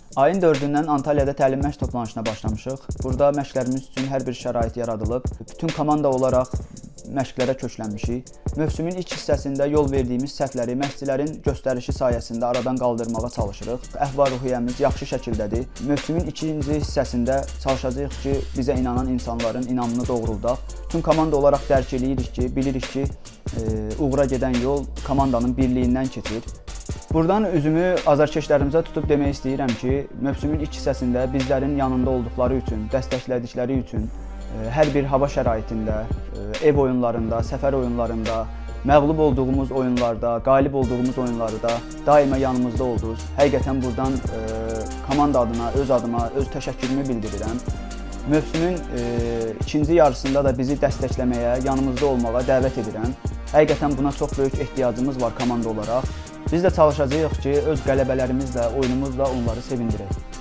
Ayın 4-dən Antalyada təlim məşq toplanışına başlamışıq. Burada məşqlərimiz üçün hər bir şərait yaradılıb. Bütün komanda olaraq məşqlərə köklənmişik. Mövsümün ilk hissəsində yol verdiyimiz səhvləri məşqçilərin göstərişi sayəsində aradan qaldırmağa çalışırıq. Əhval-ruhiyyəmiz yaxşı şəkildədir. Mövsümün ikinci hissəsində çalışacağıq ki, bizə inanan insanların inamını doğruldaq. Bütün komanda olaraq dərk edirik ki, bilirik ki, uğura gedən yol komandanın birliyindən keçir. Buradan üzümü azarkeşlərimizə tutub demək istəyirəm ki, mövsümün ilk hissəsində bizlərin yanında olduqları üçün, dəstəklədikləri üçün hər bir hava şəraitində, ev oyunlarında, səfər oyunlarında, məğlub olduğumuz oyunlarda, qalib olduğumuz oyunlarda daima yanımızda oldunuz. Həqiqətən buradan komanda adına, öz adıma, öz təşəkkürümü bildirirəm. Mövsümün ikinci yarısında da bizi dəstəkləməyə, yanımızda olmağa dəvət edirəm. Həqiqətən buna çox böyük ehtiyacımız var komanda olaraq. Biz də çalışacağıq ki, öz qələbələrimizlə, oyunumuzla onları sevindirək.